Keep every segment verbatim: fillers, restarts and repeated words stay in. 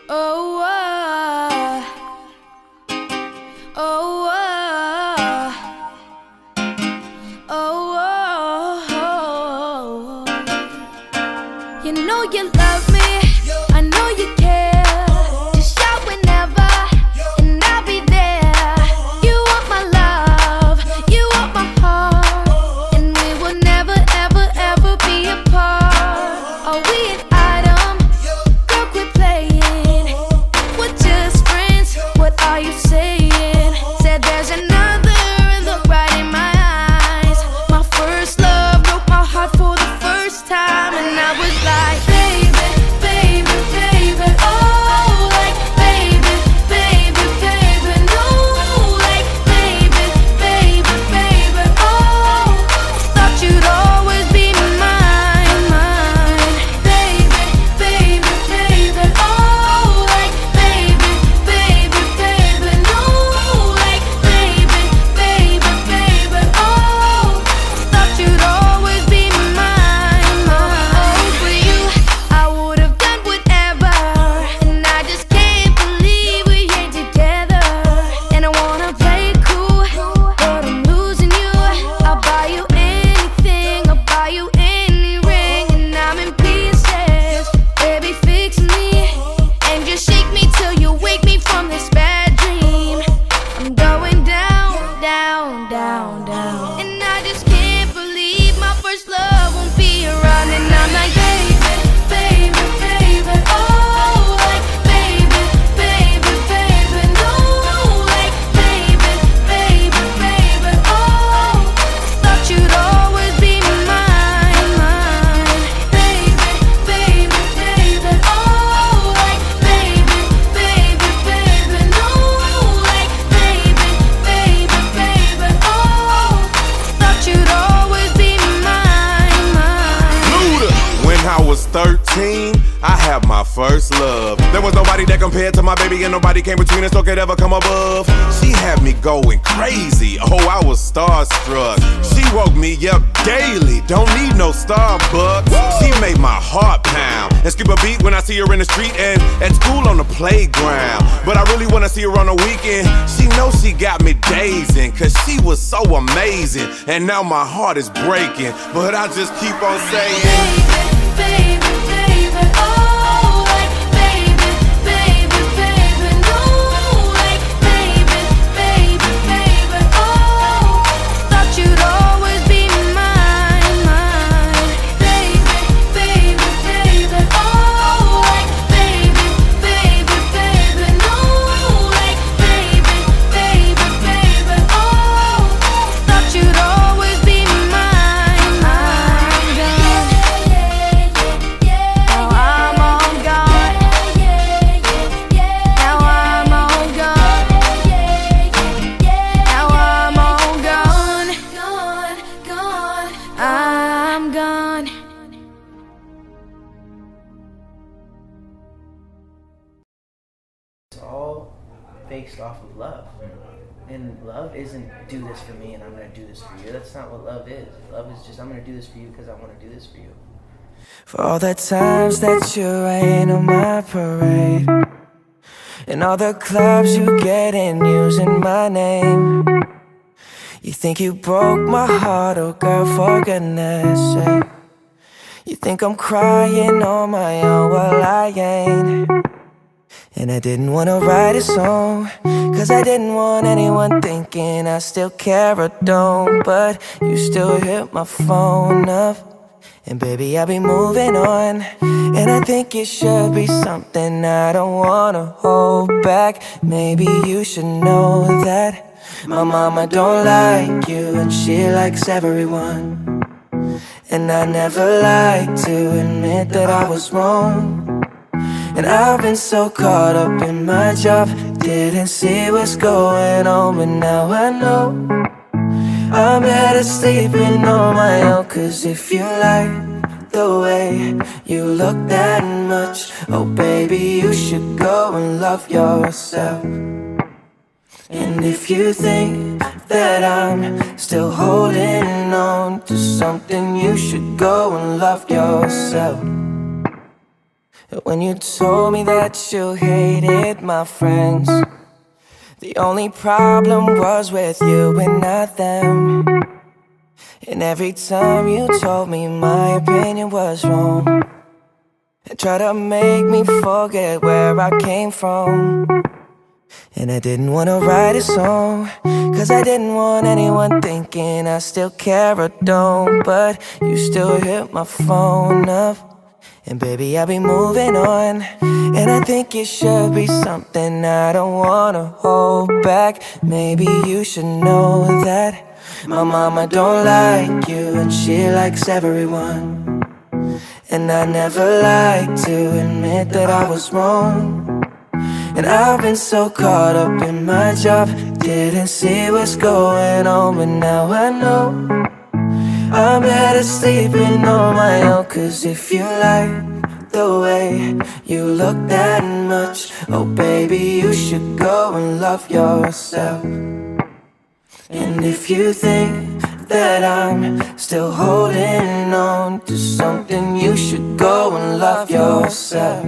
Oh, oh, oh, oh, oh, oh. You know you love me, I know you care. Just shout whenever, and I'll be there. You want my love, you want my heart, and we will never, ever, ever be apart. Are we an item? Girl, quit playing. We're just friends, what are you saying? Said there's another and look right in my eyes. My first love broke my heart for the first time, and I was like, baby, baby, baby, oh, like, baby, baby, baby, no, like, baby, baby, baby, oh, thought you'd always be mine, mine, baby, baby, baby, oh, like, baby, baby, baby, no, like, baby, baby, baby, oh, thought you'd always be mine, mine. For you, I would have done whatever, and I just can't believe we ain't together. And I wanna play it cool, but I'm losing you. I'll buy you anything, I'll buy you any ring, and I'm in pieces. Baby, fix me, and just shake me till you wake me from this bad dream. I'm going down, down, down, down, and I just can't believe my first love won't be around. And I'm like, baby, baby, baby, oh, like, baby, baby, baby, no, like, baby, baby, baby, oh, thought you'd always be mine, mine, baby, baby, baby, oh, like, baby, baby, baby, no, like, baby, baby, baby, oh, thought you'd always be mine, mine. Luda. When I was thirteen, I had my first love. There was nobody that compared to my baby, and nobody came between us or could ever come above. She had me going crazy, oh, I was starstruck. She woke me up daily, don't need no Starbucks. She made my heart pound and skip a beat when I see her in the street and at school on the playground. But I really wanna see her on the weekend. She knows she got me dazing, cause she was so amazing. And now my heart is breaking, but I just keep on saying, Baby, baby, oh, like, baby, baby, baby, no, like, baby, baby, baby, oh, thought you'd always be mine, mine, baby, baby, baby, oh, like, baby, baby, baby, no, like, baby, baby, baby, oh, thought you'd always be mine, mine. Now I'm all gone. Now I'm all gone. Now I'm all gone. Gone, gone. I'm gone. It's all based off of love. And love isn't do this for me and I'm going to do this for you. That's not what love is. Love is just I'm going to do this for you because I want to do this for you. For all the times that you rain on my parade, and all the clubs you get in using my name. You think you broke my heart, oh girl, for goodness sake. You think I'm crying on my own, well I ain't. And I didn't wanna write a song, cause I didn't want anyone thinking I still care or don't. But you still hit my phone up, and baby, I'll be moving on. And I think it should be something I don't wanna hold back. Maybe you should know that my mama don't like you, and she likes everyone. And I never like to admit that I was wrong. And I've been so caught up in my job, didn't see what's going on. But now I know I'm better sleeping on my own. Cause if you like the way you look that much, oh baby, you should go and love yourself. And if you think that I'm still holding on to something, you should go and love yourself. When you told me that you hated my friends, the only problem was with you and not them. And every time you told me my opinion was wrong, and tried to make me forget where I came from. And I didn't wanna write a song, cause I didn't want anyone thinking I still care or don't. But you still hit my phone up, and baby, I'll be moving on. And I think it should be something I don't wanna hold back. Maybe you should know that my mama don't like you, and she likes everyone. And I never like to admit that I was wrong. And I've been so caught up in my job, didn't see what's going on. But now I know I'm better sleeping on my own. Cause if you like the way you look that much, oh baby, you should go and love yourself. And if you think that I'm still holding on to something, you should go and love yourself.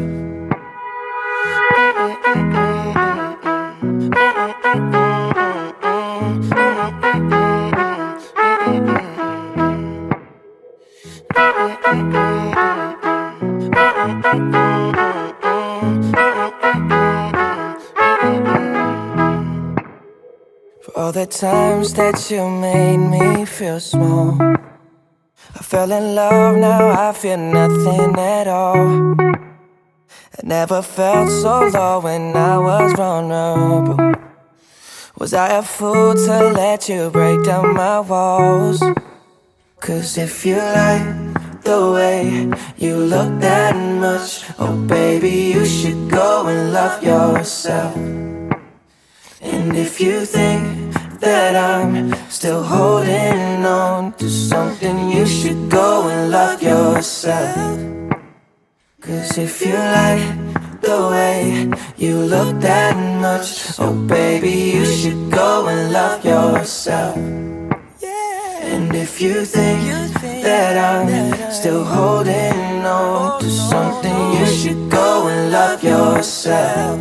For all the times that you made me feel small, I fell in love, now I feel nothing at all. I never felt so low when I was vulnerable. Was I a fool to let you break down my walls? Cause if you like the way you look that much, oh baby, you should go and love yourself. And if you think that I'm still holding on to something, you should go and love yourself. Cause if you like the way you look that much, oh baby, you should go and love yourself. And if you think that I'm still holding on to something, you should go and love yourself.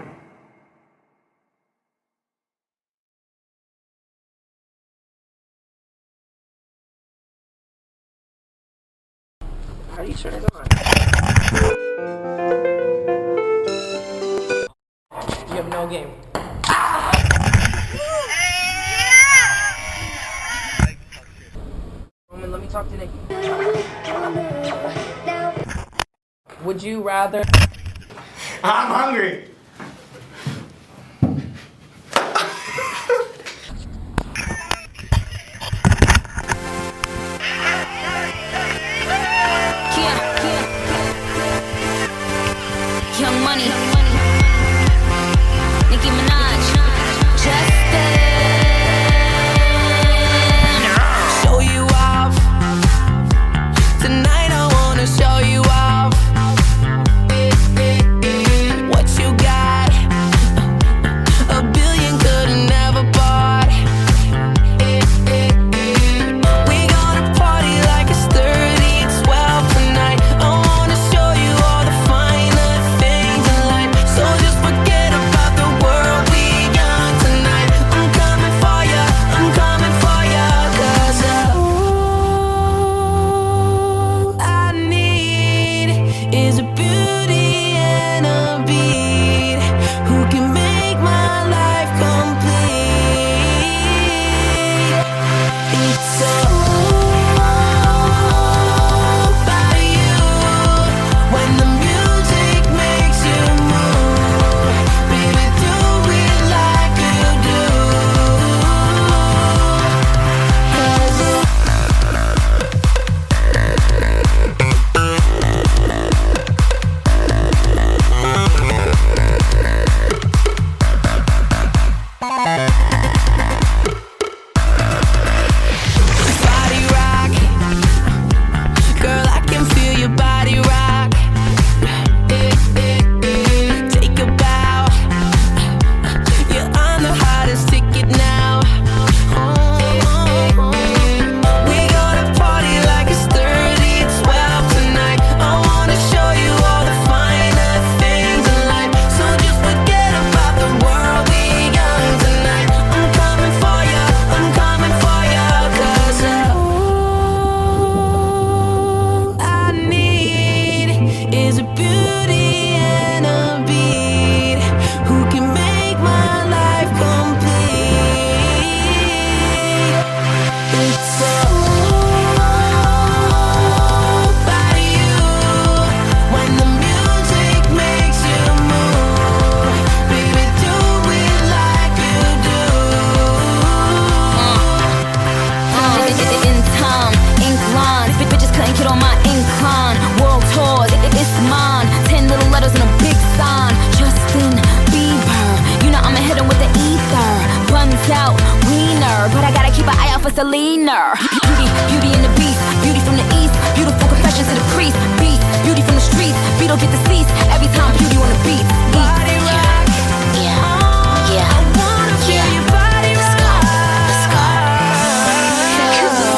How do you turn it on? You have no game. Roman, let me talk to Nikki. Would you rather... I'm hungry. Young Money, Nicki Minaj, Justin. Show you off tonight. I wanna show you off what you got. A billion could've never bought. We gonna party like it's thirty and twelve tonight. I wanna show you all the finer things in life. So just forget about the world, we young tonight. I'm coming for ya, I'm coming for ya. Cause uh, all I need is a beauty and a beat who can make my life complete. It's all about you. When the music makes you move, baby, do it like you do. 'Cause cleaner. Beauty, beauty and the beast, beauty from the east, beautiful confessions of the priest. Beast, beauty from the streets, beat don't get deceased every time beauty on the beat. Body rock, yeah, yeah, I wanna feel your body rock. Let's go, let's go.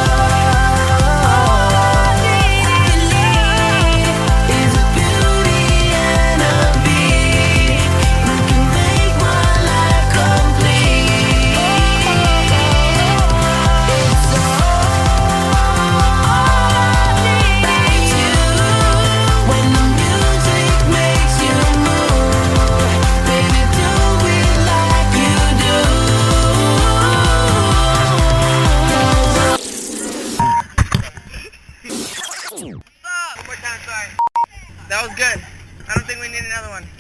That was good. I don't think we need another one.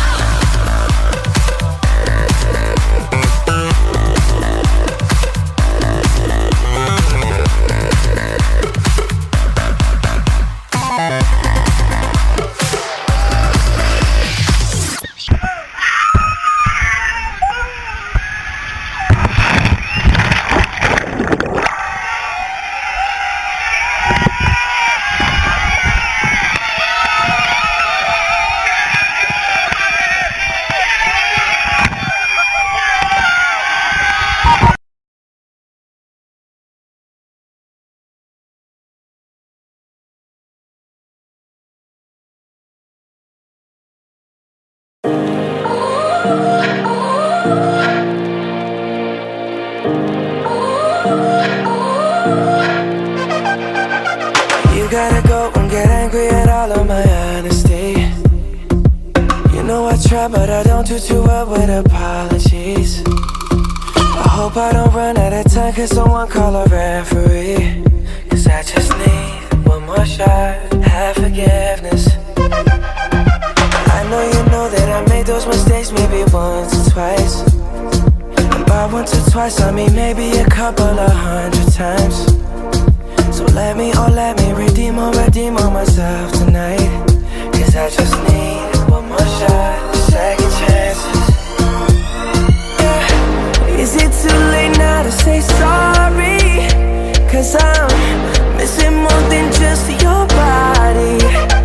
You gotta go and get angry at all of my honesty. You know I try, but I don't do too well with apologies. I hope I don't run out of time, cause someone call a referee. Cause I just need one more shot, have forgiveness. I know you know that I made those mistakes maybe once or twice. And by once or twice I mean maybe a couple of hundred times. So let me, oh let me redeem or redeem on myself tonight. Cause I just need one more shot, second chances. Yeah. Is it too late now to say sorry? Cause I'm missing more than just your body.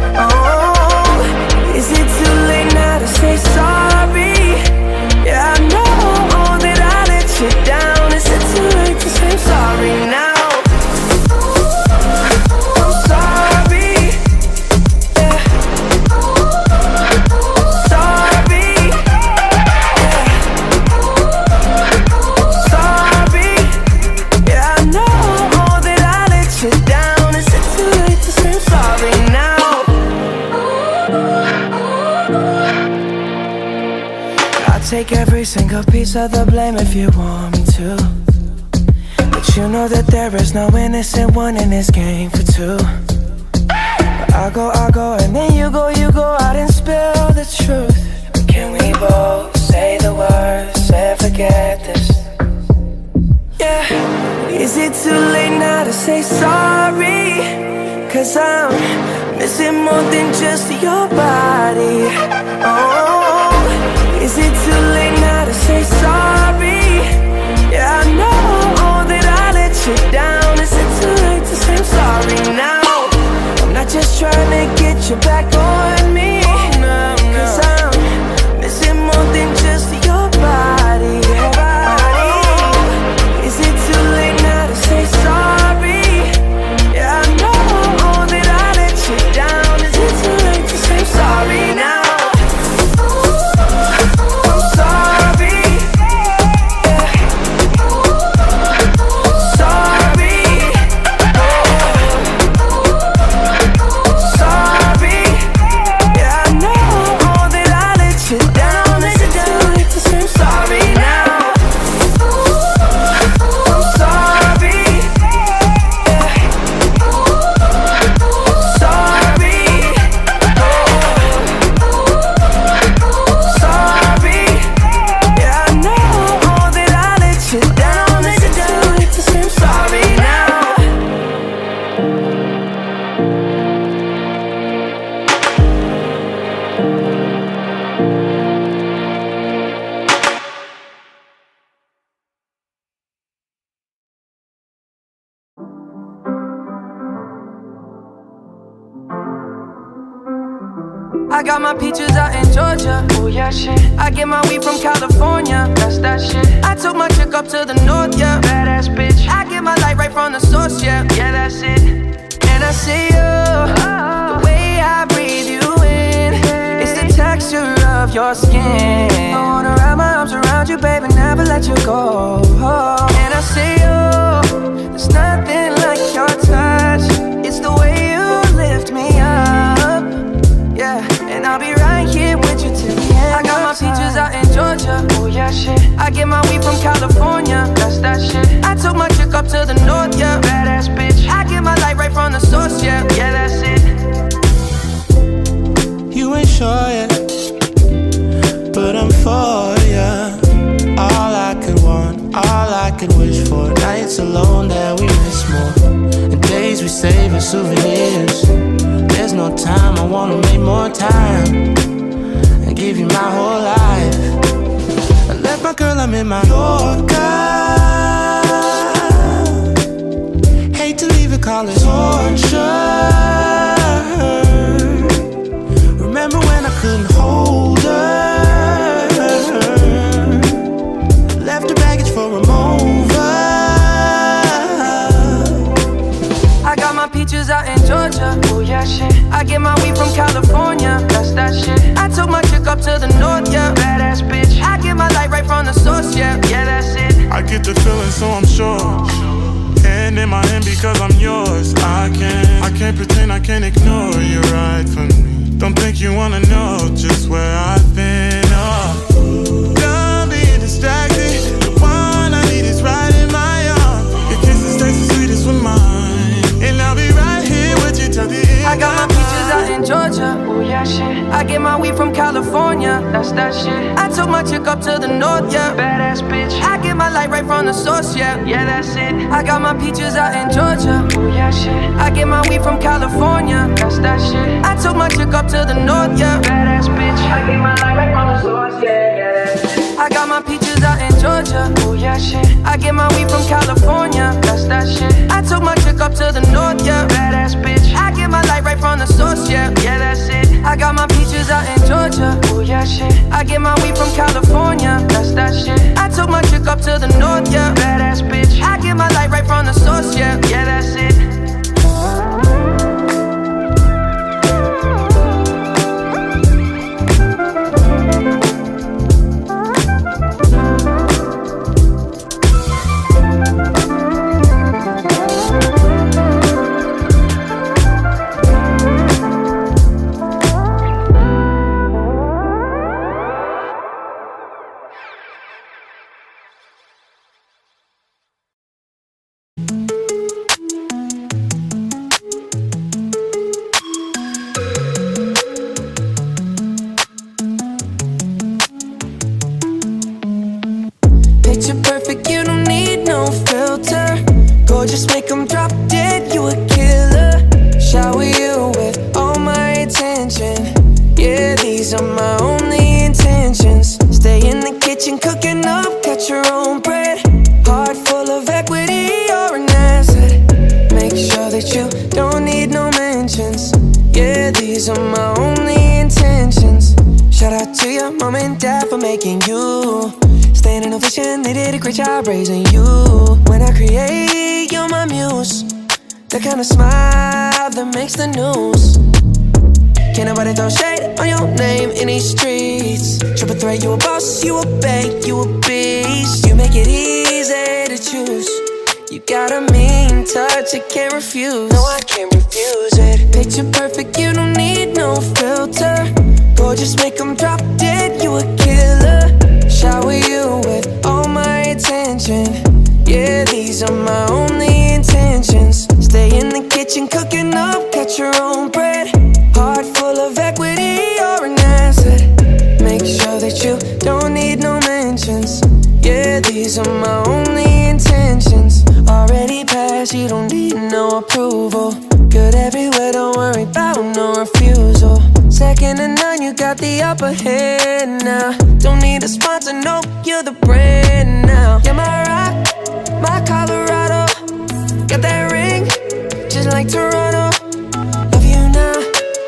Oh, is it too late now to say sorry? Yeah, I know that I let you down. Is it too late to say sorry now? Take every single piece of the blame if you want me to. But you know that there is no innocent one in this game for two. But I go, I go, and then you go, you go out and spill the truth. But can we both say the words and forget this? Yeah. Is it too late now to say sorry? Cause I'm missing more than just your body. Oh, is it too late now to say sorry? Yeah, I know that I let you down. Is it too late to say I'm sorry now? I'm not just trying to get you back on me. Cause I'm missing more than just your body. Oh, is it too late now to say sorry? Yeah, I know that I let you down. Is it too late to say I'm sorry now? I got my peaches out in Georgia. Oh yeah, shit. I get my weed from California. That's that shit. I took my chick up to the north, yeah. Badass bitch. I get my light right from the source, yeah. Yeah, that's it. And I see you, oh. The way I breathe you in, it's the texture of your skin. I wanna wrap my arms around you, baby, never let you go. Oh. And I see you, there's nothing like your touch. It's the way you lift me up, yeah. And I'll be right here with you till the end. I got my peaches out in Georgia. Oh yeah, shit. I get my weed from California. That's that shit. I took my chick up to the north, yeah. Badass bitch. I get my light right from the source, yeah. Yeah, that's it. You ain't sure yet, but I'm for ya. All I could want, all I could wish for. Nights alone that we miss more, and days we save as souvenirs. There's no time, I wanna make more time and give you my whole life. I left my girl, I'm in my Yorker. Hate to leave it, call it torture. Remember when I couldn't hold her? Left her baggage for a mover. I got my peaches out in Georgia. Oh yeah, shit. I get my weed from California. That's that shit. I took my chick up to the north, yeah. Badass bitch. I get my light right from the source, yeah. Yeah, that's it. I get the feeling, so I'm sure. Hand in my hand because I'm yours. I can't, I can't pretend, I can't ignore you right from me. Don't think you wanna know just where I've been. Oh, done being distracted. The one I need is right in my arms. Your kisses taste the sweetest with mine, and I'll be right here with you till the end. I got my peaches out in Georgia. Oh yeah, shit. I get my weed from California. That's that shit. I took my chick up to the north, yeah. Badass bitch. I get my light right from the source, yeah. Yeah, that's it. I got my peaches out in Georgia. Oh yeah, shit. I get my weed from California. That's that shit. I took my chick up to the north, yeah. Badass bitch. I get my light right from the source, yeah. Yeah, that's it. I got my peaches out in Georgia. Oh yeah, shit. I get my weed from California. That's that shit. I took my chick up to the north, yeah. Badass bitch. I get my light right from the source, yeah. Yeah, that's it. I got my peaches out in Georgia. Oh yeah, shit. I get my weed from California. That's that shit. I took my chick up to the north, yeah. Badass bitch. I get my light right from the source, yeah. Yeah, that's it. Picture perfect, you don't need no filter. Gorgeous, make them drop dead, you a killer. Shower you with all my attention. Yeah, these are my only intentions. Stay in the kitchen cooking up, cut your own bread. Heart full of equity, you're an asset. Make sure that you don't need no mentions. Yeah, these are my only intentions. Shout out to your mom and dad for making you. Staying in a vision, they did a great job raising you. When I create, you're my muse. The kind of smile that makes the news. Can't nobody throw shade on your name in these streets. Triple threat, you a boss, you a bank, you a beast. You make it easy to choose. You got a mean touch, I can't refuse. No, I can't refuse it. Picture perfect, you don't need no filter. Gorgeous, make them drop dead, you a killer. Shower you with all my attention. Yeah, these are my only intentions. Stay in the kitchen cooking up, cut your own bread. Heart full of equity, you're an asset. Make sure that you don't need no mentions. Yeah, these are my only intentions. Already passed, you don't need no approval. Good everywhere, don't worry about no refusal. Second to none, you got the upper hand now. Don't need a sponsor, no, you're the brand now. You're my rock, my Colorado. Got that ring, just like Toronto. Love you now, a little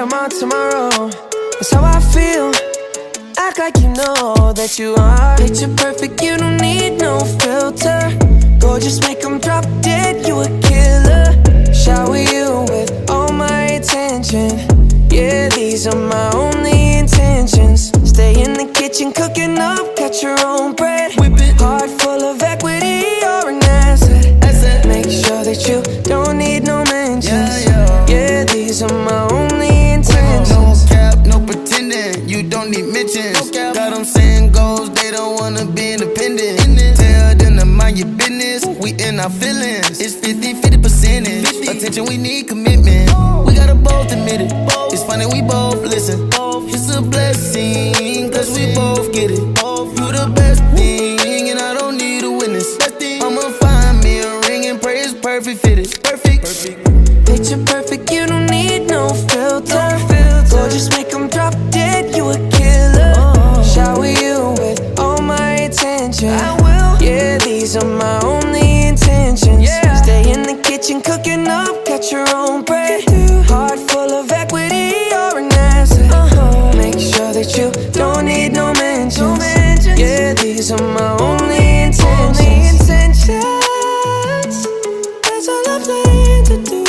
I'm on tomorrow. That's how I feel. Act like you know that you are picture perfect, you don't need no filter. Gorgeous, make them drop dead, you a killer. Shower you with all my attention. Yeah, these are my only intentions. Stay in the kitchen cooking up, got your own bread. Whip it, heart full of equity, you're an asset. asset. Make sure that you don't need no mentions. Yeah, yeah. Yeah, these are my only intentions. No cap, no pretending, you don't need mentions. No got them saying goals, they don't wanna be independent. Tell them to mind your business, we in our feelings. It's fifty fifty percentage, attention we need commitment. We gotta both admit it, it's funny we both listen. It's a blessing, cause we both get it. You the best thing, and I don't need a witness. I'ma find me a ring and pray it's perfect fitted. Perfect, perfect. Picture perfect, you don't need no filter. Gorgeous, make them drop dead, you a killer. Shower you with all my attention. I will. Yeah, these are my only intentions. Yeah. Stay in the kitchen cooking up, got your own bread. Heart full of equity, you're an asset. uh-huh. Make sure that you don't need no mentions. No mentions. Yeah, these are my only intentions. Only intentions. That's all I plan to do.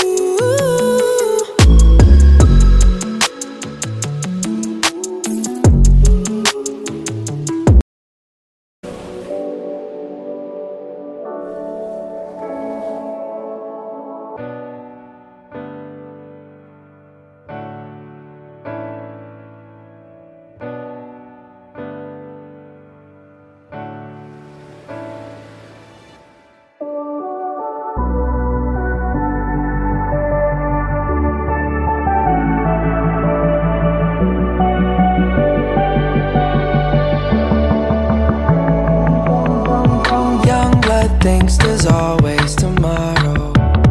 Thinks there's always tomorrow.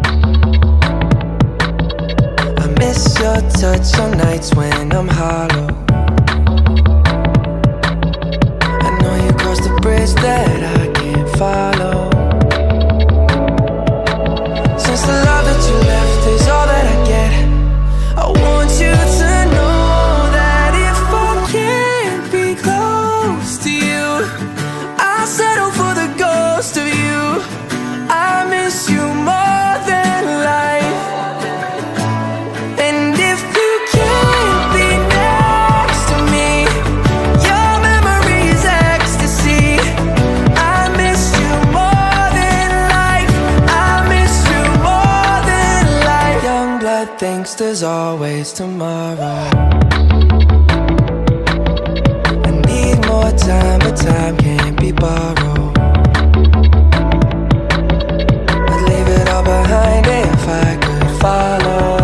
I miss your touch on nights when I'm hollow. I know you crossed the bridge that I can't follow. Since the love that you left is all that I get, I want you to know that if I can't be close to you, I'll settle for the ghost of you. I miss you more than life. And if you can't be next to me, your memory is ecstasy. I miss you more than life. I miss you more than life. Young blood thinks there's always tomorrow. I need more time, but time can't be borrowed. Behind it if I could follow.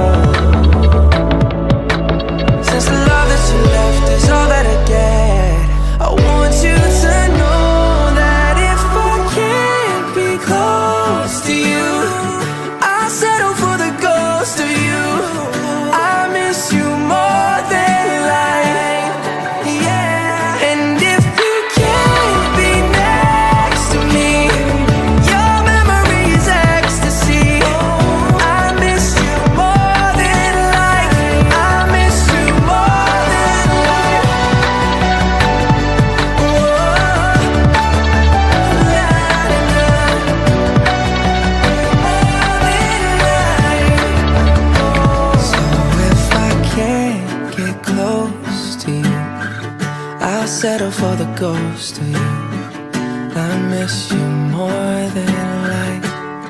Since the love that you left is all that I get, I want you to know that if I can't be close to you, I'll settle for the ghost of you. I miss you more than life. Yeah. And if you can't be next to me, your memory is ecstasy. Settle for the ghost of you. I miss you more than life.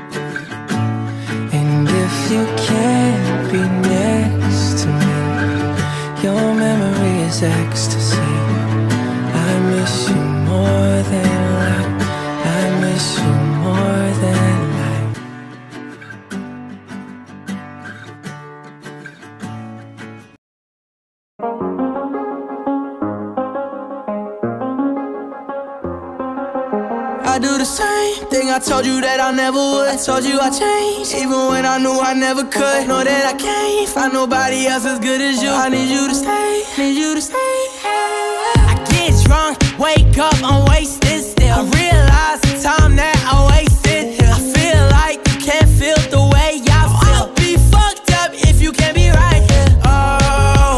And if you can't be next to me, your memory is ecstasy. I miss you more than life. I miss you more than life. I do the same thing I told you that I never would. I told you I changed, even when I knew I never could. Know that I can't find nobody else as good as you. I need you to stay, need you to stay. I get drunk, wake up, I'm wasted still. I realize the time that I wasted here. I feel like you can't feel the way I feel. I'll be fucked up if you can't be right here. Oh,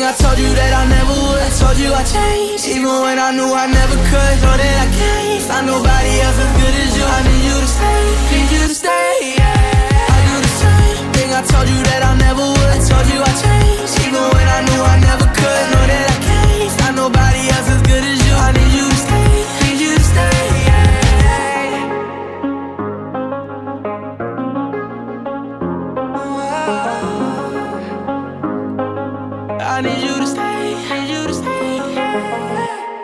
I told you that I never would. I told you I changed, even when I knew I never could. Know that I can't find nobody else as good as you. I need you to stay, need you to stay, yeah. I do the same thing, I told you that I never would. I told you I changed, even when I knew I never could. Know that I can't find nobody else as good as you. I need you to stay, need you to stay, yeah. I need you to stay, need you to stay, yeah.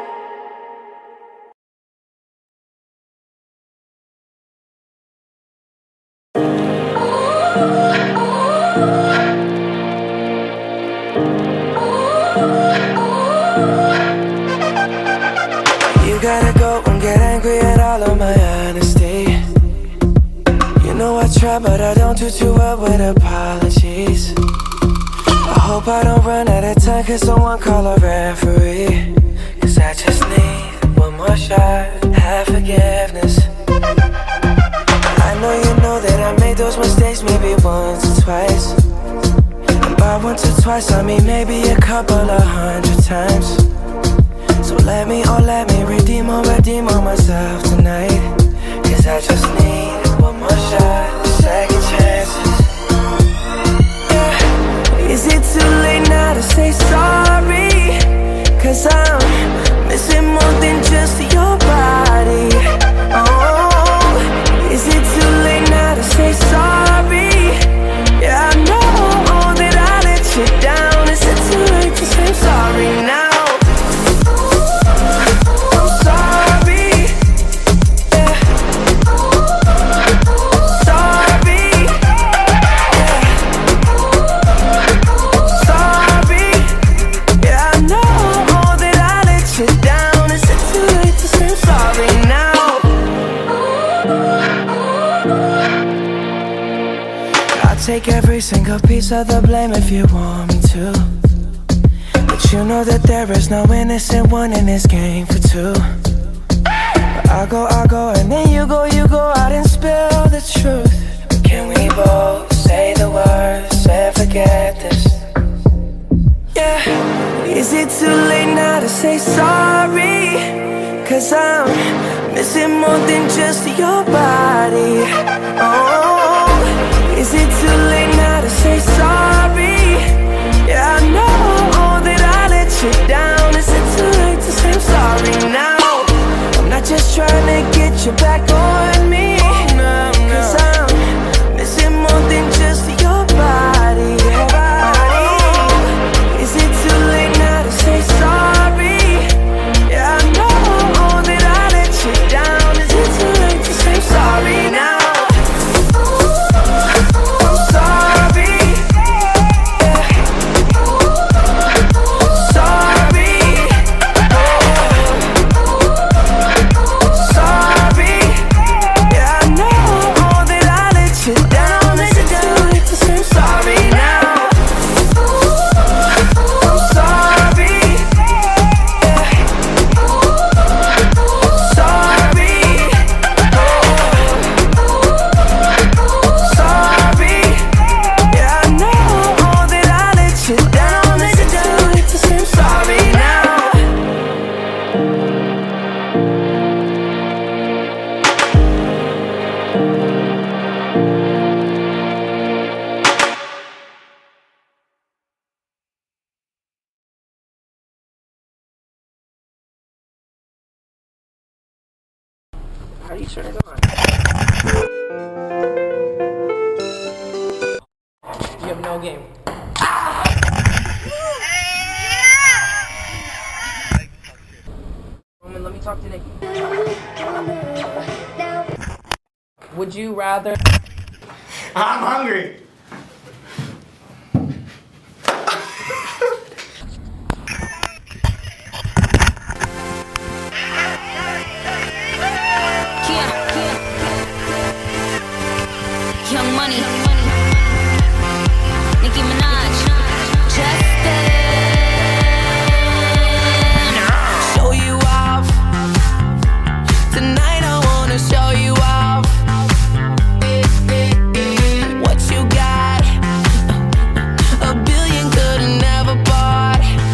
You gotta go and get angry at all of my honesty. You know I try, but I don't do too well with apologies. I hope I don't run out of time, cause someone call a referee. Cause I just need one more shot, have forgiveness. I know you know that I made those mistakes maybe once or twice. And by once or twice I mean maybe a couple of hundred times. So let me, oh let me redeem or redeem on myself tonight. Cause I just need one more shot, second chances. Yeah. Is it too late now to say sorry? Cause I'm missing more than just your body. Oh, is it too late now to say sorry? Yeah, I know that I let you down. Is it too late to say sorry now? Take every single piece of the blame if you want me to. But you know that there is no innocent one in this game for two. But I go, I go, and then you go, you go out and spill the truth. But can we both say the words and forget this? Yeah. Is it too late now to say sorry? Cause I'm missing more than just your body. Oh, is it too late now to say sorry? Yeah, I know that I let you down. Is it too late to say I'm sorry now? I'm not just trying to get you back on me. Cause I'm missing more than just your body. Oh, is it too late now to say sorry? Yeah, I know that I let you down. Is it too late to say I'm sorry now? How do you turn it on? You have no game. Roman, let me talk to Nikki. Would you rather... I'm hungry. Young Money, Nicki Minaj, Justin. Show you off tonight. I wanna show you off what you got. A billion could've never bought.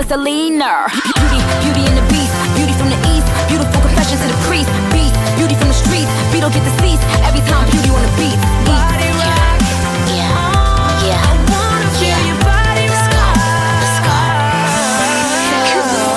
gasolina. Beauty, beauty and the beast, beauty from the east, beautiful confessions to the priest. Beast, beauty from the streets, Beetle get deceased every time beauty on the beat. Body rock, yeah, yeah. I wanna feel your body rock. Let's go, let's go.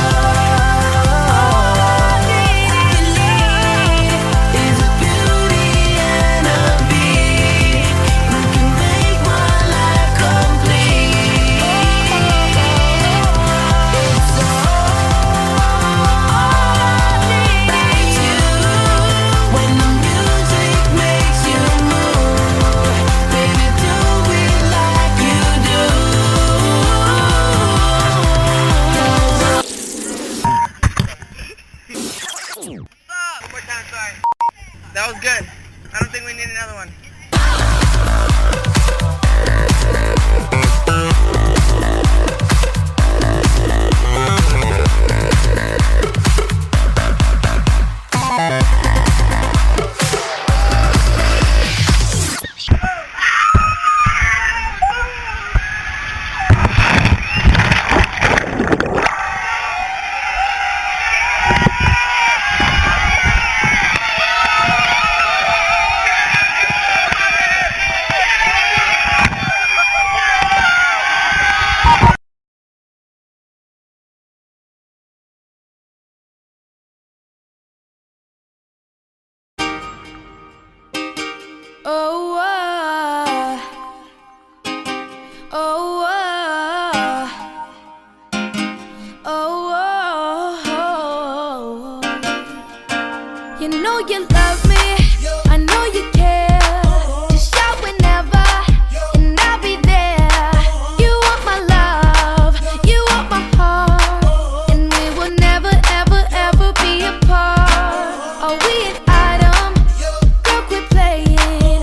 That was good. I don't think we need another one. Oh, uh, oh, uh, oh, oh, you know you love me, I know you care. Just shout whenever, and I'll be there. You want my love, you want my heart, and we will never, ever, ever be apart. Are we an item? Girl, quit playing.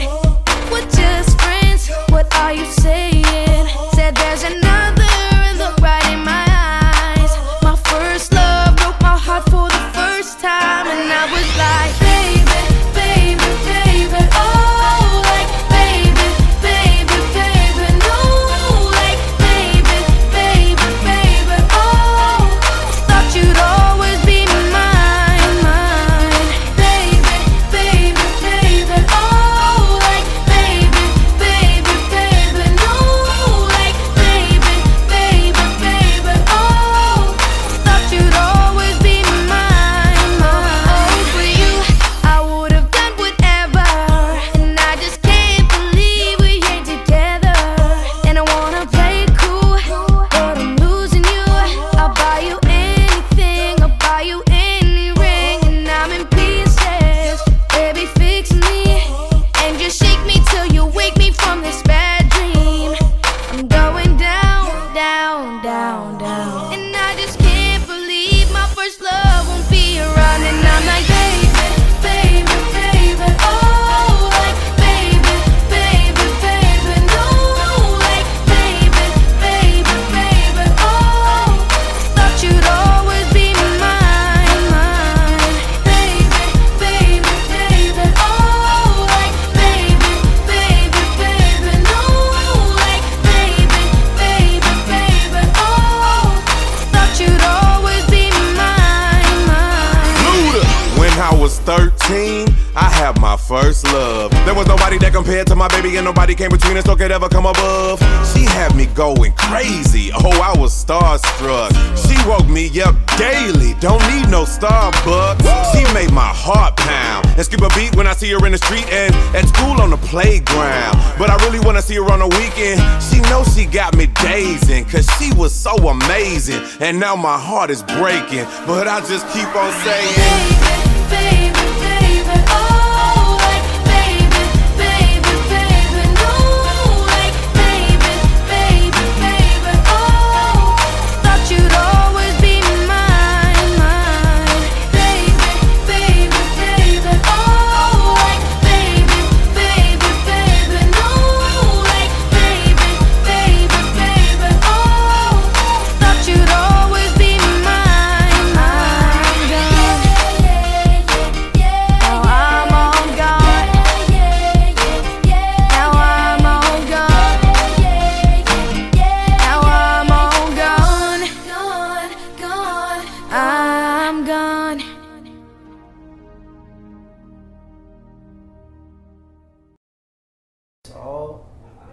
We're just friends, what are you saying? Said there's another and look right in my eyes. My first love broke my heart for the first time, and I was like, baby, baby, baby, oh, like, baby, baby, baby, no, like, baby, baby, baby, oh, thought you'd always be mine, mine, baby, baby, baby, oh, like, baby, baby, baby, no, like, baby, baby, baby, oh, thought you'd always be mine, mine. Oh, for you, I would have done whatever, and I just can't believe we ain't together. And I wanna play it cool, but I'm losing you. I'll buy you anything, I'll buy you any ring, and I'm in pieces. Baby, fix me, and just shake me till you wake me from this bad dream. I'm going down, down, down, down, and I just can't believe my first love won't be around. And I'm like, baby, baby, baby, oh, like, baby, baby, baby, no, like, baby, baby, baby, oh, thought you'd always be mine, mine, baby, baby, baby, oh, like, baby, baby, baby, no, like, baby, baby, baby, oh, thought you'd always be mine, mine. Luda. When I was thirteen, I had my first love. There was nobody that compared to my baby, and nobody came between us or could ever come above. She had me going crazy, oh, I was starstruck. She woke me up daily, don't need no Starbucks. She made my heart pound and skip a beat when I see her in the street and at school on the playground. But I really wanna see her on the weekend. She knows she got me dazing, cause she was so amazing. And now my heart is breaking, but I just keep on saying, Baby, baby, oh, like, baby, baby, baby, no, like, baby, baby, baby, oh, thought you'd always be mine, mine, baby, baby, baby, oh, like, baby, baby, baby, no, like, baby, baby, baby, oh, thought you'd always be mine, mine,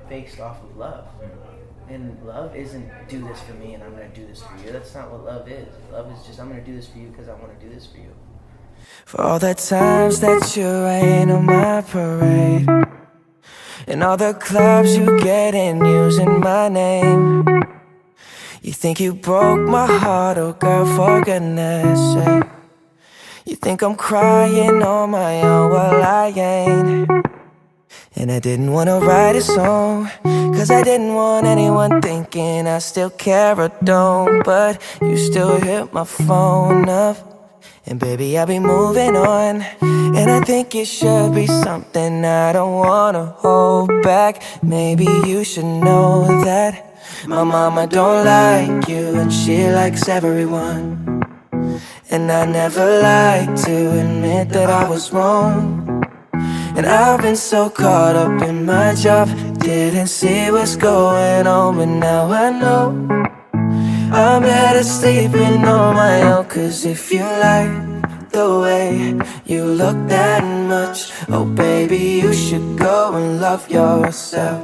based off of love. And love isn't do this for me and I'm going to do this for you. That's not what love is. Love is just I'm going to do this for you because I want to do this for you. For all the times that you rain on my parade, and all the clubs you get in using my name. You think you broke my heart, oh girl, for goodness sake. You think I'm crying on my own, well I ain't. And I didn't wanna write a song, cause I didn't want anyone thinking I still care or don't. But you still hit my phone up, and baby I'll be moving on. And I think it should be something I don't wanna hold back. Maybe you should know that my mama don't like you and she likes everyone. And I never like to admit that I was wrong. And I've been so caught up in my job, didn't see what's going on. But now I know I'm better sleeping on my own. Cause if you like the way you look that much, oh baby, you should go and love yourself.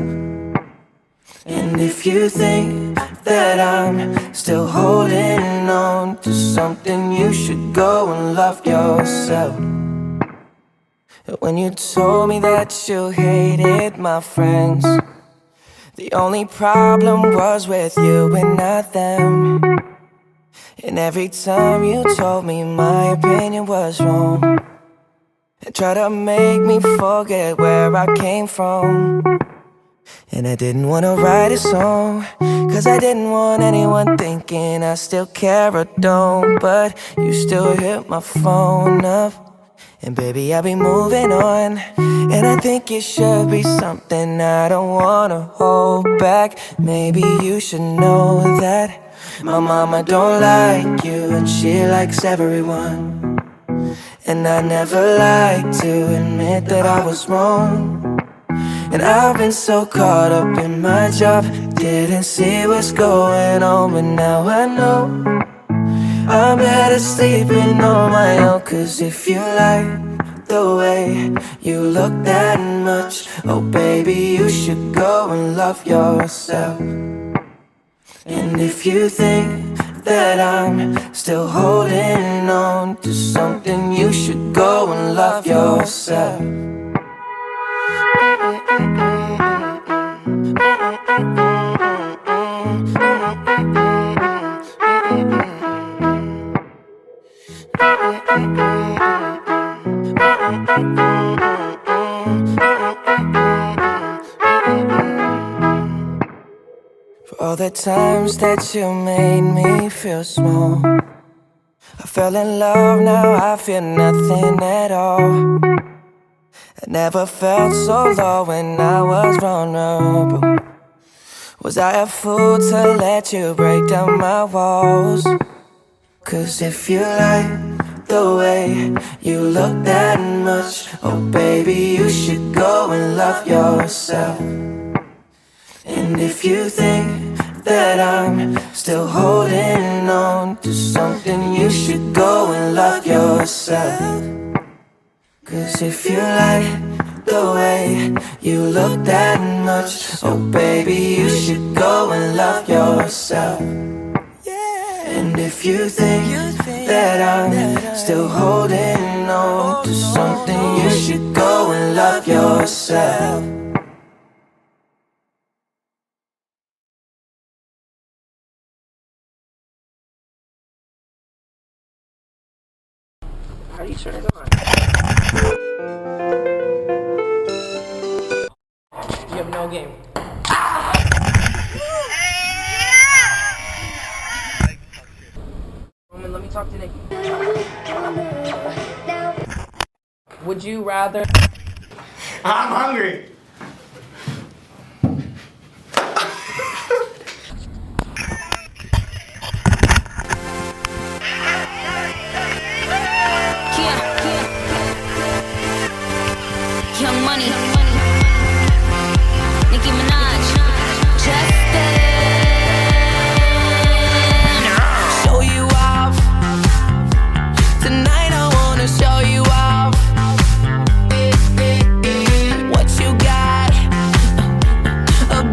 And if you think that I'm still holding on to something, you should go and love yourself. When you told me that you hated my friends, the only problem was with you and not them. And every time you told me my opinion was wrong, and tried to make me forget where I came from. And I didn't wanna write a song, cause I didn't want anyone thinking I still care or don't. But you still hit my phone up, and baby I'll be moving on. And I think it should be something I don't wanna hold back. Maybe you should know that my mama don't like you and she likes everyone. And I never like to admit that I was wrong. And I've been so caught up in my job, didn't see what's going on. But now I know I'm better sleeping on my own. Cause if you like the way you look that much, oh baby, you should go and love yourself. And if you think that I'm still holding on to something, you should go and love yourself. For all the times that you made me feel small, I fell in love, now I feel nothing at all. I never felt so low when I was vulnerable. Was I a fool to let you break down my walls? Cause if you like the way you look that much, oh baby, you should go and love yourself. And if you think that I'm still holding on to something, you should go and love yourself. Cause if you like the way you look that much, oh baby, you should go and love yourself. And if you think that I'm still holding on to something, you should go and love yourself. How do you turn it on? You have no game. Roman, let me talk to Nikki. Would you rather... I'm hungry. Young Money, Nicki Minaj, Justin. Show you off tonight. I wanna show you off what you got. A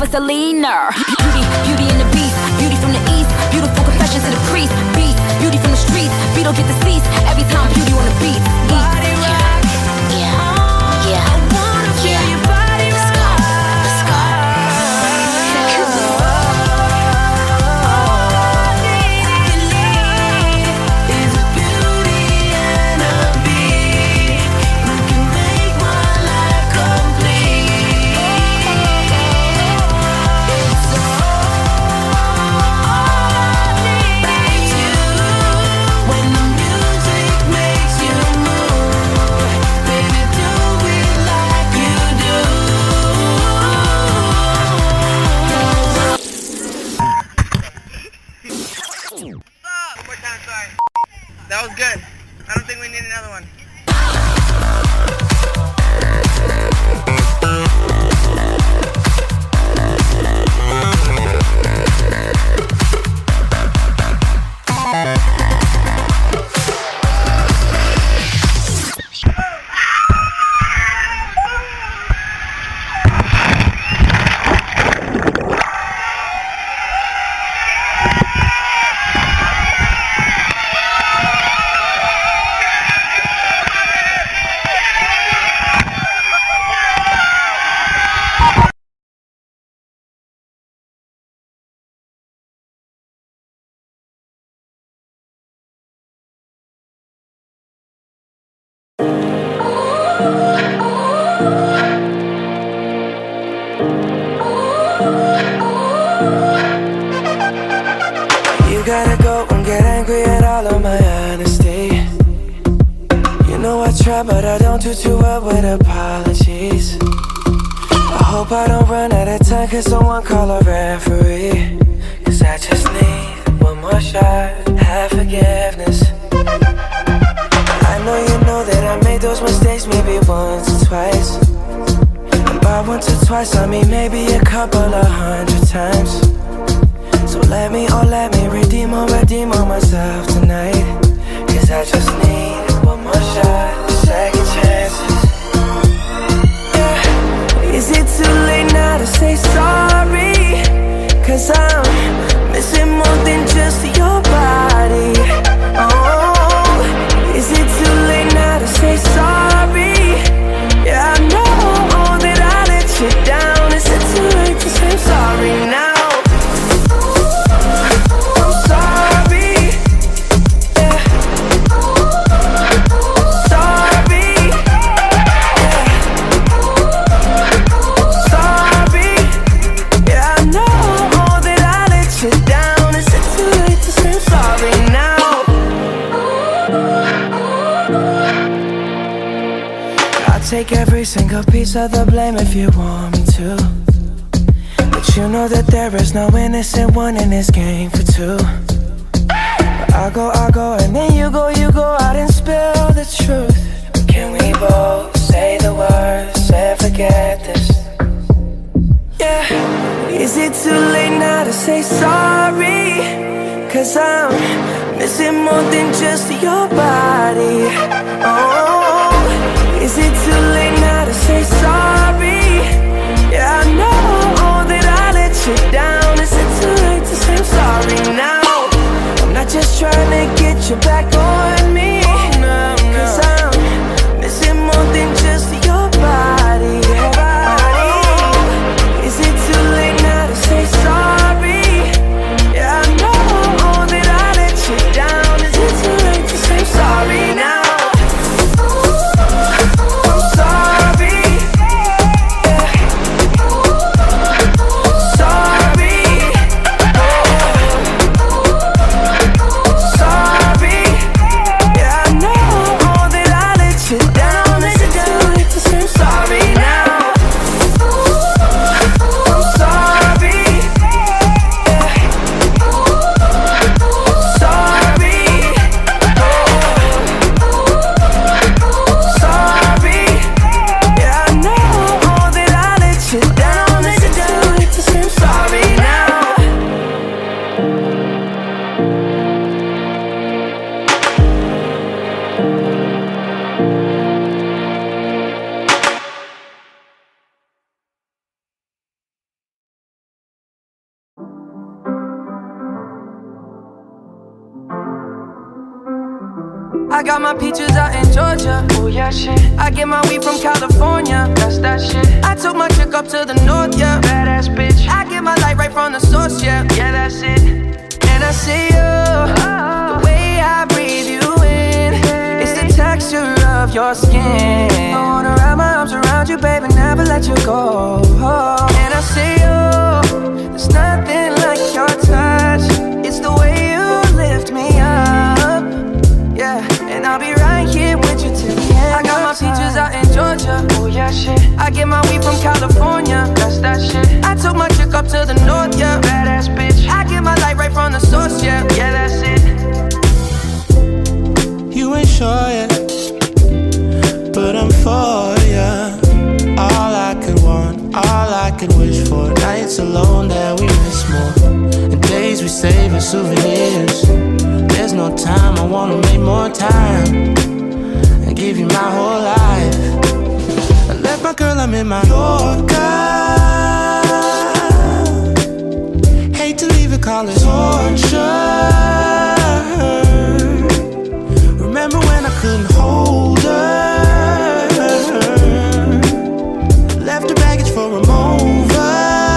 gasolina. Beauty, beauty and the beast, beauty from the east, beautiful confessions to the priest. Beast, beauty from the streets, beat don't get deceased every time beauty on the beat. Body rock, yeah, yeah. I wanna feel your body rock. Let's go, let's go. That was good. I don't think we need another one. You gotta go and get angry at all of my honesty. You know I try, but I don't do too well with apologies. I hope I don't run out of time, cause someone call a referee. Cause I just need one more shot, have forgiveness. I know you know that I made those mistakes maybe once or twice. And by once or twice I mean maybe a couple of hundred times. So let me, oh let me redeem or redeem on myself tonight. Cause I just need one more shot, second chances. Yeah. Is it too late now to say sorry? Cause I'm missing more than just your body. Oh, is it too late now to say sorry? Yeah, I know that I let you down. Is it too late to say sorry now? Take every single piece of the blame if you want me to. But you know that there is no innocent one in this game for two. But I go, I go, and then you go, you go out and spill the truth. But can we both say the words and forget this? Yeah. Is it too late now to say sorry? Cause I'm missing more than just your body. Oh, is it too late now to say sorry? Yeah, I know that I let you down. Is it too late to say I'm sorry now? I'm not just trying to get you back on me. Cause I'm missing more than just your body. Oh, is it too late now to say sorry? Yeah, I know that I let you down. Is it too late to say I'm sorry now? got my peaches out in Georgia. Oh yeah, shit. I get my weed from California. That's that shit. I took my chick up to the north, yeah. Badass bitch. I get my light right from the source, yeah. Yeah, that's it. And I see you, oh. The way I breathe you in, it's the texture of your skin. I wanna wrap my arms around you, baby, never let you go. Oh. And I see you, there's nothing like your touch. It's the way you lift me up, yeah. And I'll be right here with you till the end. I got my peaches out in Georgia. Oh yeah, shit. I get my weed from California. That's that shit. I took my chick up to the north, yeah. Badass bitch. I get my light right from the source, yeah. Yeah, that's it. You ain't sure yet, but I'm for ya. All I could want, all I could wish for. Nights alone that we miss more, and days we save as souvenirs. There's no time, I wanna make more time and give you my whole life. I left my girl, I'm in my Yorker. Hate to leave it, call it torture. Remember when I couldn't hold her? Left the baggage for a mover.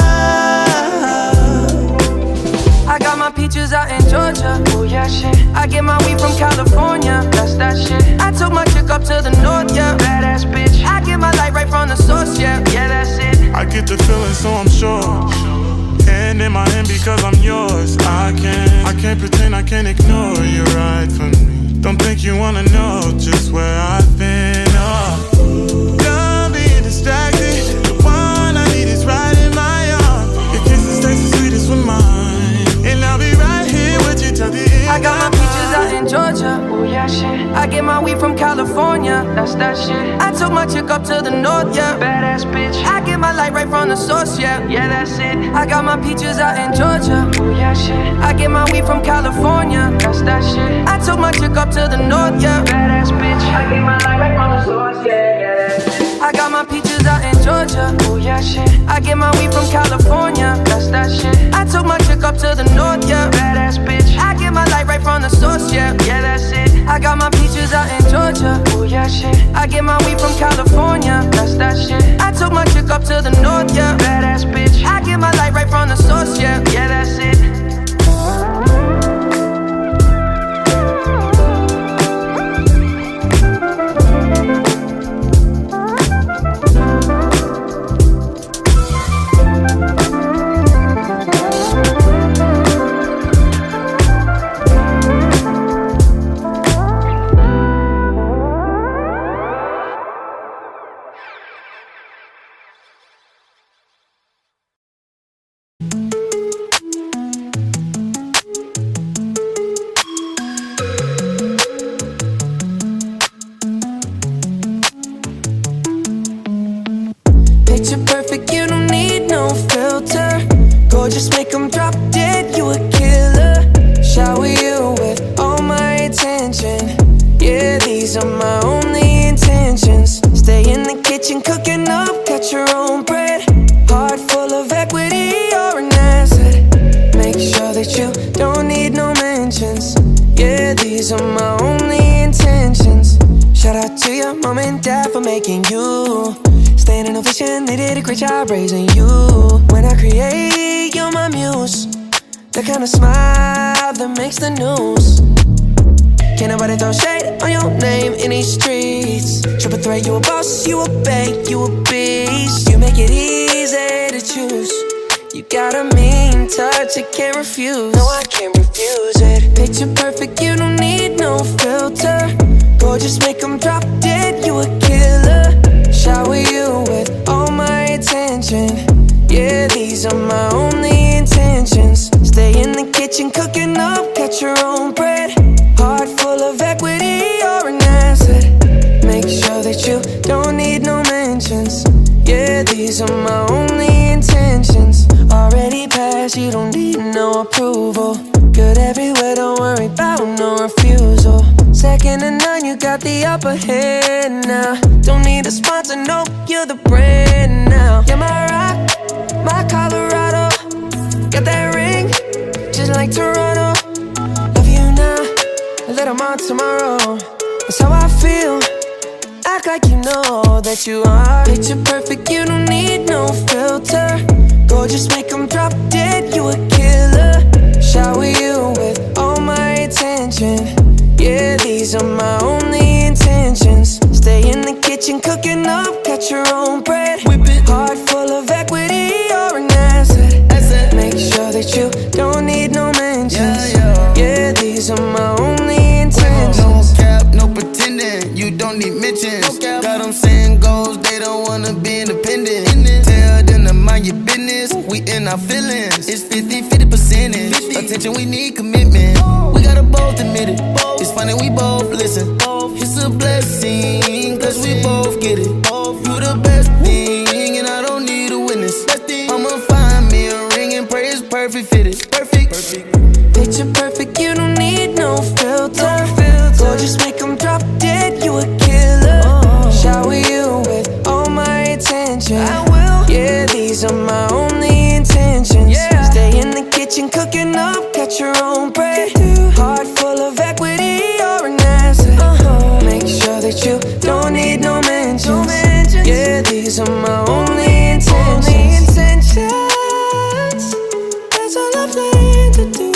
I got my peaches out in Georgia. Oh yeah, shit. I get my weed from California. That's that shit. I took my chick up to the north, yeah. Badass bitch. I get my light right from the source, yeah. Yeah, that's it. I get the feeling, so I'm sure. Hand in my hand because I'm yours. I can't, I can't pretend, I can't ignore you right from me. Don't think you wanna know just where I've been. Oh, don't be distracted. The one I need is right in my arms. Your kisses taste the sweetest with mine, and I'll be right here with you till the end. I got my peaches out in Georgia. Oh yeah, shit. I get my weed from California. That's that shit. I took my chick up to the north, yeah. Badass bitch. I get my light right from the source, yeah. Yeah, that's it. I got my peaches out in Georgia. Oh yeah, shit. I get my weed from California. That's that shit. I took my chick up to the north, yeah. Badass bitch. I get my light right from the source, yeah. Yeah, that's it. I got my peaches out in Georgia. Oh yeah, shit. I get my weed from California. That's that shit. I took my chick up to the north, yeah. Badass bitch. I get my light right from the source, yeah. Yeah, that's it. I got my peaches out in Georgia. Oh yeah, shit. I get my weed from California. That's that shit. I took my chick up to the north, yeah. Badass bitch. I get my light right from the source, yeah. Yeah, that's it. Picture perfect, you don't need no filter. Gorgeous, make them drop dead, you a killer. Shower you with all my attention. Yeah, these are my only intentions. Stay in the kitchen, cooking up, cut your own bread. Heart full of equity, you're an asset. Make sure that you don't need no mentions. Yeah, these are my only intentions. Shout out to your mom and dad for making you. Staying in ovation, they did a great job raising you. When I create, you're my muse. The kind of smile that makes the news. Can't nobody throw shade on your name in these streets. Triple threat, you a boss, you a bank, you a beast. You make it easy to choose. You got a mean touch, I can't refuse. No, I can't refuse it. Picture perfect, you don't need no filter. Gorgeous, make them drop dead, you a killer. Shower you with all my attention. Yeah, these are my only intentions. Stay in the kitchen, cooking up, cut your own bread. Heart full of equity, you're an asset. Make sure that you don't need no mentions. Yeah, these are my only intentions. Already passed, you don't need no approval. Good everywhere, don't worry about no refusal. Second to none, you got the upper hand now. Don't need a sponsor, no, you're the brand now. You're my rock, my Colorado. Got that ring, just like Toronto. Love you now, a little more tomorrow. That's how I feel. Act like you know that you are picture perfect, you don't need no filter. Gorgeous, make them drop dead, you a killer. Shower you with all my attention. Yeah, these are my only intentions. Stay in the kitchen cooking up, cut your own bread. Whip it, heart full of equity, you're an asset. asset. Make sure that you don't need no mentions. Yeah, yeah. Yeah, these are my only intentions. No cap, no pretending, you don't need mentions. No got them saying goals, they don't wanna be independent. Tell them to mind your business, we in our feelings. It's fifty fifty percentage. Attention, we need commitment. We gotta both admit it. It's funny, we both listen. It's a blessing, cause we both get it. You the best thing, and I don't need a witness. I'ma find me a ring and pray it's perfect fitted. Perfect. Picture perfect, you don't need no filter. Gorgeous, make them drop dead, you a killer. Shower you with all my attention. I will. Yeah, these are my only intentions. Yeah. Stay in the kitchen cooking up, cut your own bread. Heart full of equity, you're an asset. uh-huh. Make sure that you don't need no mentions. No mentions. Yeah, these are my only intentions. Only intentions. That's all I plan to do.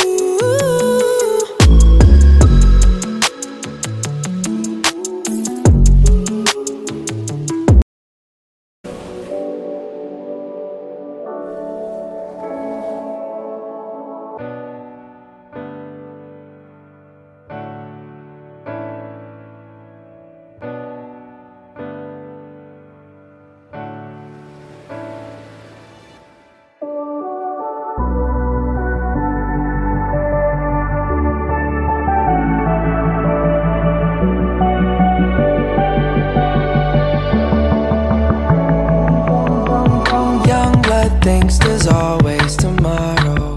Thinks there's always tomorrow.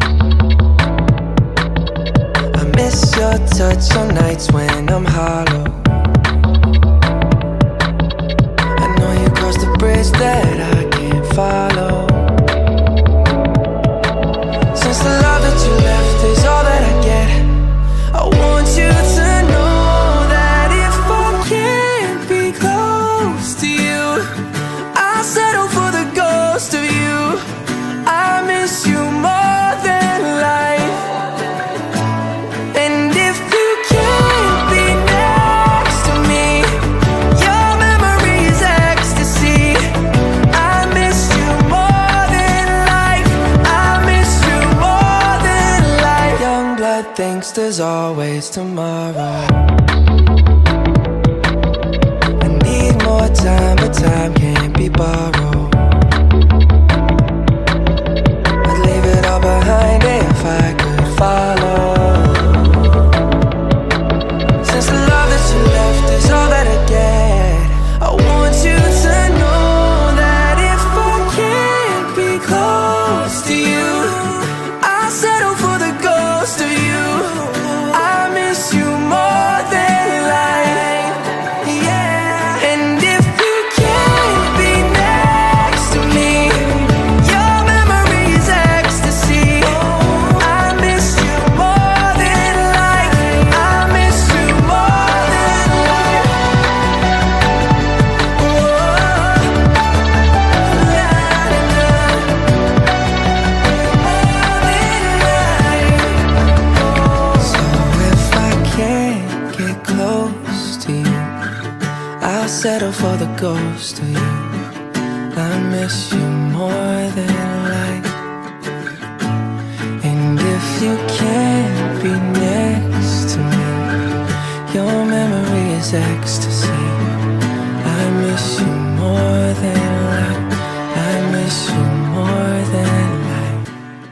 I miss your touch on nights when I'm hollow. I know you crossed the bridge that I can't follow. Since the love that you left is all that I get, I want you to know that if I can't be close to you, I'll settle for the ghost of you. I miss you more than life. And if you can't be next to me, your memory is ecstasy. I miss you more than life. I miss you more than life. Young blood thinks there's always tomorrow. I need more time, but time can't be borrowed. Behind it if I could follow. Since the love that you left is all that I get, I want you to know that if I can't be close to you, I'll settle for the ghost of you. I miss you more than life. Yeah. And if you can't be next to me, your memory is ecstasy. Settle for the ghost of you. I miss you more than life. And if you can't be next to me, your memory is ecstasy. I miss you more than life. I miss you more than life.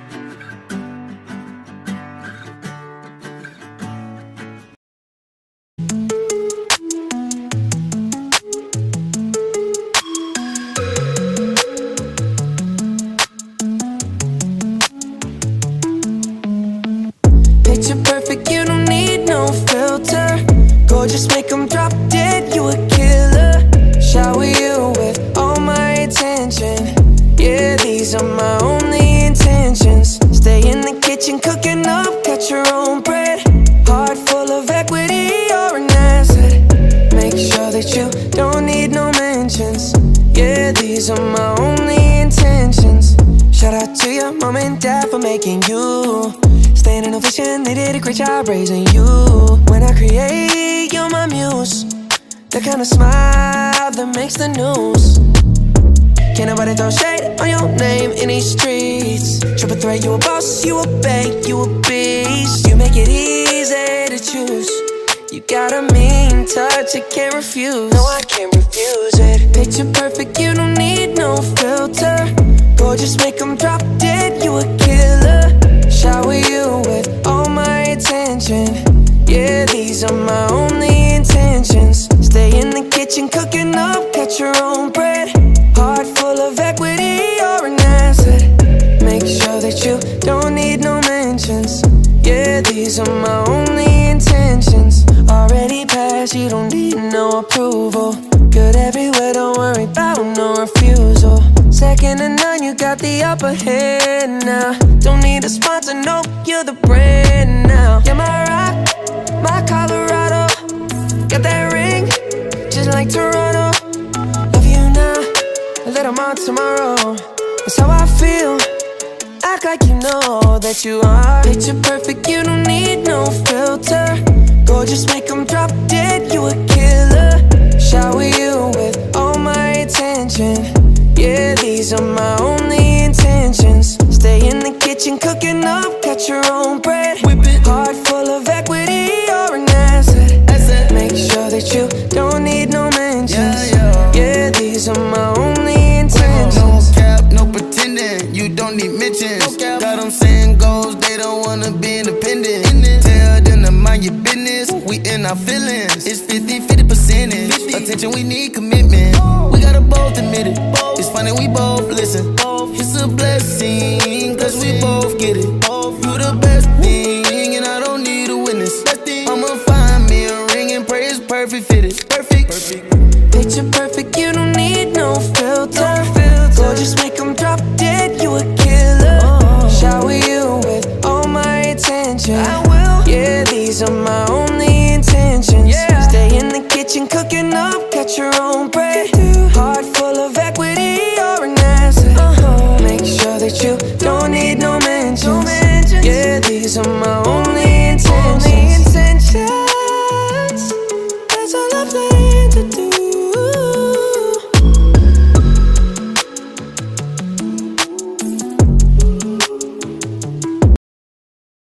Picture perfect, you don't need no filter. Gorgeous, make them drop dead, you a killer. Shower you with all my attention. Yeah, these are my only intentions. Stay in the kitchen cooking up, cut your own bread. Heart full of equity, you're an asset. that you don't need no mentions. Yeah, these are my only intentions. Shout out to your mom and dad for making you. Staying in ovation, they did a great job raising you. When I create, you're my muse. The kind of smile that makes the news. Can't nobody throw shade on your name in these streets. Triple threat, you a boss, you a bank, you a beast. You make it easy to choose. You got a mean touch, I can't refuse. No, I can't refuse it. Picture perfect, you don't need no filter. Gorgeous, make them drop dead, you a killer. Shower you with all my attention. Yeah, these are my only intentions. Stay in the kitchen, cooking up, cut your own bread. Heart full of equity, you're an asset. Make sure that you don't need no mentions. Yeah, these are my only intentions. Already passed, you don't need no approval. Good everywhere, don't worry about no refusal. Second to none, you got the upper hand now. Don't need a sponsor, no, you're the brand now. You're my rock, my Colorado. Got that ring, just like Toronto. Love you now, a little more tomorrow. That's how I feel. Act like you know that you are. Picture perfect, you don't need no filter. Gorgeous, make them drop dead, you a killer. Shower you with all my attention. Yeah, these are my only intentions. Stay in the kitchen, cooking up, cut your own bread. Whip it. Heart full of equity, you're an asset. asset. Make sure that you don't need no mentions. Yeah, yeah. Yeah, these are my only intentions. No cap, no pretending, you don't need mentions. No got them saying goals, they don't wanna be independent. Tell them to mind your business, we in our feelings. It's fifty fifty percentage. Attention, we need commitment. We gotta both admit it. It's funny, we both listen. It's a blessing, cause we both get it. You the best thing, and I don't need a witness. I'ma find me a ring and pray it's perfect fitted. Perfect. Picture perfect, you don't need no filter. Gorgeous, make them drop dead, you a killer. Shower you with all my attention. I will. Yeah, these are my only intentions. Stay in the kitchen, cooking